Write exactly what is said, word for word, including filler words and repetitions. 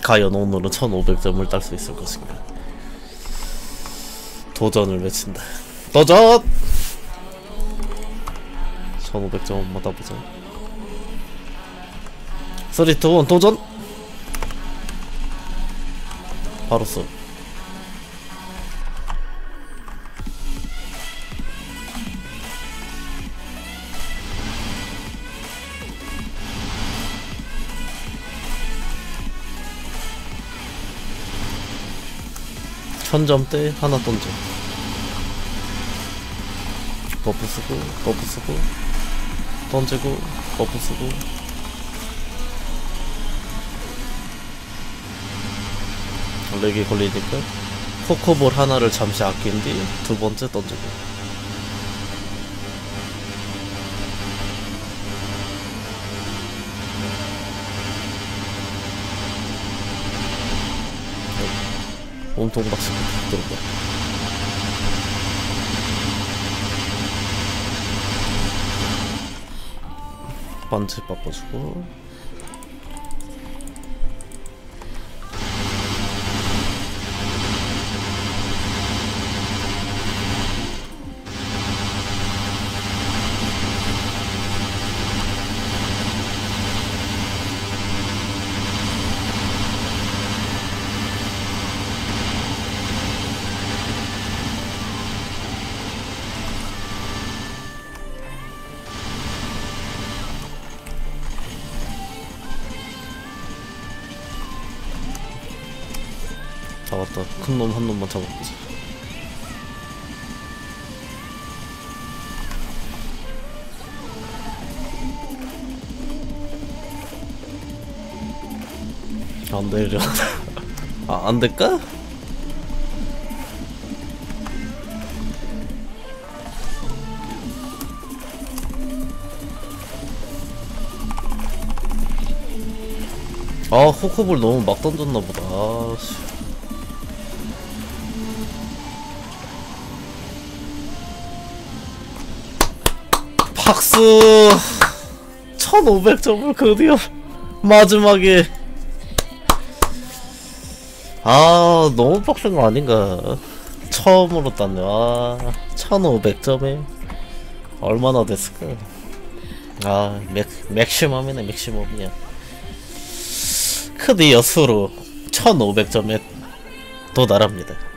과연 오늘은 천오백 점을 딸 수 있을 것인가. 도전을 외친다. 도전! 천오백 점 한번 따보자. 쓰리, 투, 원 도전! 바로 써. 천점대 하나 던져. 버프 쓰고 버프 쓰고 던지고 버프 쓰고. 렉이 걸리니까 코코볼 하나를 잠시 아낀 뒤 두 번째 던지고. 온통 박스 들어가. 반지 바꿔주고. 잡았다. 큰 놈 한 놈만 잡아보자. 안 내려. 아, 안 될까? 아, 코코볼 너무 막 던졌나보다. 아, 씨. 박수! 천오백 점을 드디어 마지막에. 아, 너무 빡센 거 아닌가. 처음으로 땄네. 아, 천오백 점에 얼마나 됐을까. 아, 맥, 맥시멈이네. 맥시멈이야. 드디어 수로 천오백 점에 도달합니다.